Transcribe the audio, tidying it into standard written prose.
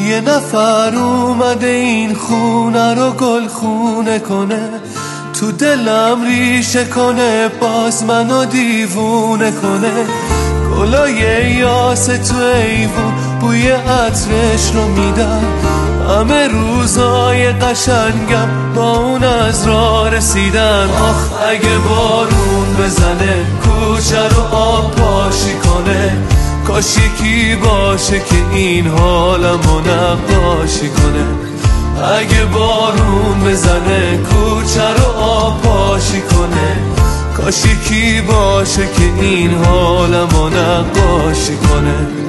یه نفر اومده این خونه رو گل خونه کنه، تو دلم ریشه کنه، باز منو دیوونه کنه. گلای یاس تو ایوون بوی عطرش رو میدن، همه روزای قشنگم با اون از راه رسیدن. آخ اگه بارون بزنه کوچه رو آب پاشی کنه، کاش یکی باشه که این حالمو نقاشی کنه. اگه بارون بزنه کوچه رو آب پاشی کنه، کاش یکی باشه که این حالمو نقاشی کنه.